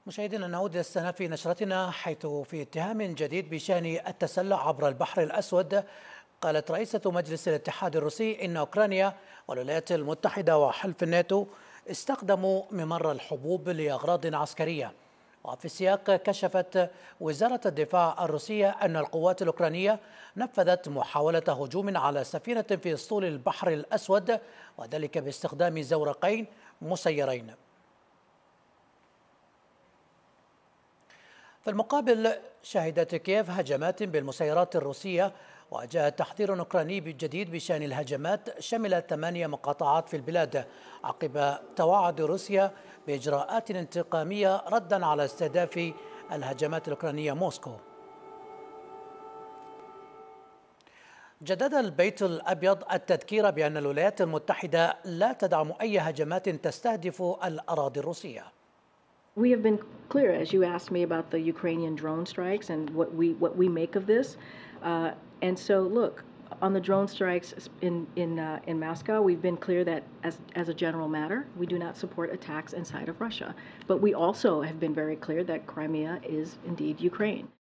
مشاهدينا نعود للسنة في نشرتنا، حيث في اتهام جديد بشأن التسلح عبر البحر الأسود قالت رئيسة مجلس الاتحاد الروسي إن أوكرانيا والولايات المتحدة وحلف الناتو استخدموا ممر الحبوب لأغراض عسكرية. وفي السياق كشفت وزارة الدفاع الروسية أن القوات الأوكرانية نفذت محاولة هجوم على سفينة في اسطول البحر الأسود، وذلك باستخدام زورقين مسيرين. في المقابل شهدت كييف هجمات بالمسيرات الروسية، وجاء تحذير أوكراني جديد بشأن الهجمات شمل 8 مقاطعات في البلاد، عقب توعد روسيا بإجراءات انتقامية ردا على استهداف الهجمات الأوكرانية موسكو. جدد البيت الأبيض التذكير بأن الولايات المتحدة لا تدعم أي هجمات تستهدف الأراضي الروسية. We have been clear, as you asked me about the Ukrainian drone strikes and what we make of this. And so, look, on the drone strikes in Moscow, we've been clear that as a general matter, we do not support attacks inside of Russia. But we also have been very clear that Crimea is indeed Ukraine.